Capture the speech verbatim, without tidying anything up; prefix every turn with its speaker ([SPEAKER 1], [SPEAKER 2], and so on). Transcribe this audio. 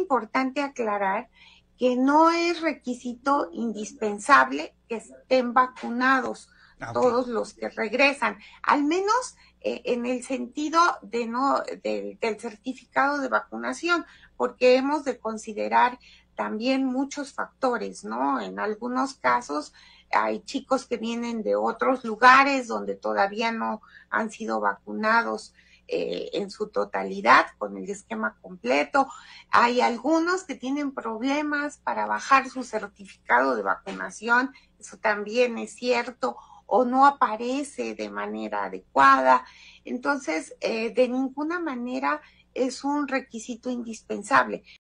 [SPEAKER 1] importante aclarar que no es requisito indispensable que estén vacunados
[SPEAKER 2] Ah, ok.
[SPEAKER 1] todos los que regresan, al menos eh, en el sentido de no de, del certificado de vacunación, porque hemos de considerar también muchos factores, ¿no? En algunos casos hay chicos que vienen de otros lugares donde todavía no han sido vacunados eh, en su totalidad con el esquema completo. Hay algunos que tienen problemas para bajar su certificado de vacunación, eso también es cierto, o no aparece de manera adecuada. Entonces, eh, de ninguna manera es un requisito indispensable.